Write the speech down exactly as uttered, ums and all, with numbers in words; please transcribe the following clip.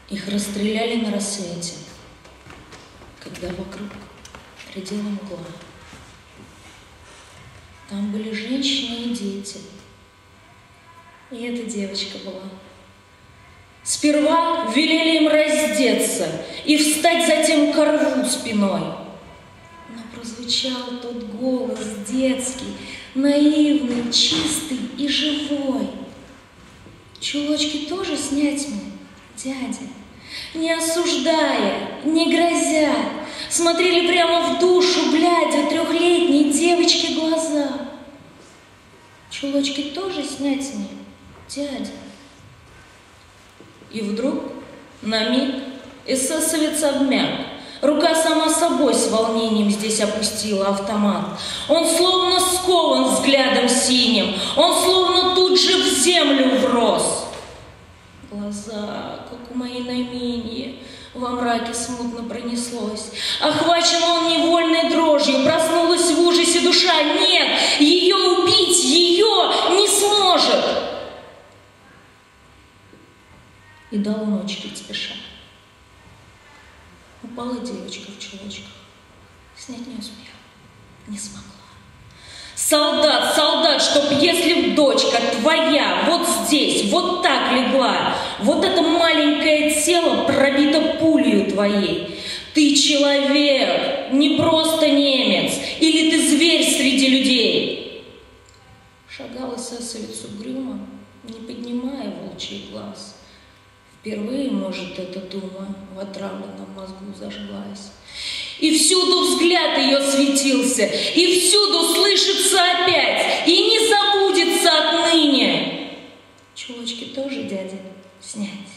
Их расстреляли на рассвете, когда вокруг редела мгла. Там были женщины и дети. И эта девочка была. Сперва велели им раздеться и встать затем ко рву спиной. Но прозвучал тот голос детский, наивный, чистый и живой. Чулочки тоже снять мне, дядя? Не осуждая, не грозя, смотрели прямо в душу, глядя трехлетней девочке глаза. Чулочки тоже снять мне, дядя? И вдруг, на миг, эсэсовец обмяк. Рука сама собой с волнением здесь опустила автомат. Он словно скован взглядом синим, он словно тут же в землю врос. Глаза, как у моей Найменьи, во мраке смутно пронеслось. Охвачен он невольной дрожью, проснулась в ужасе душа. Нет, ее убить, ее не сможет. И дал он очередь спеша. Упала девочка в чулочках, снять не успела, не смогла. Солдат, солдат, чтоб если б дочка твоя вот здесь, вот так легла, вот это маленькое тело пробито пулью твоей. Ты человек, не просто немец, или ты зверь среди людей. Шагал эсэсовец угрюмо, не поднимая волчий глаз. Впервые, может, эта дума в отравленном мозгу зажглась. И всюду взгляд ее светился, и всюду слышится опять, и не забудется отныне. Чулочки тоже, дядя, снять?